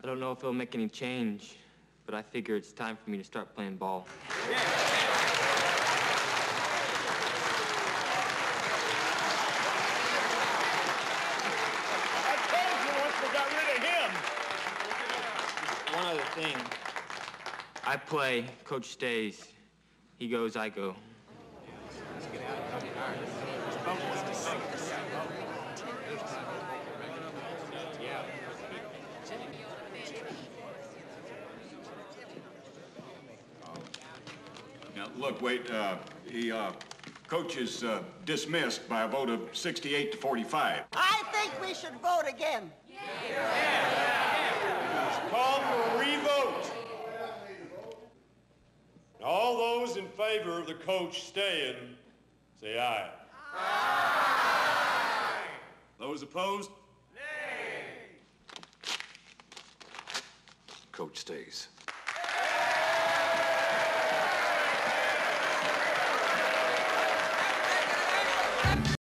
I don't know if it'll make any change, but I figure it's time for me to start playing ball. Yeah. I told you once we got rid of him. One other thing. I play, Coach stays. He goes, I go. Now, look, wait, Coach is dismissed by a vote of 68 to 45. I think we should vote again. Call for a revote. All those in favor of the coach staying, say aye. Aye. Those opposed? Nay. Coach stays.